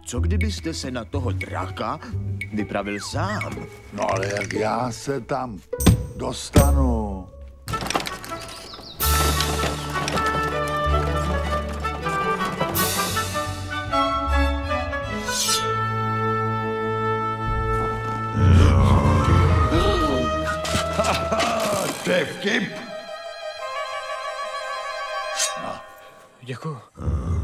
co kdybyste se na toho draka vypravil sám? No ale jak já se tam dostanu? To je vtip. Děkuju.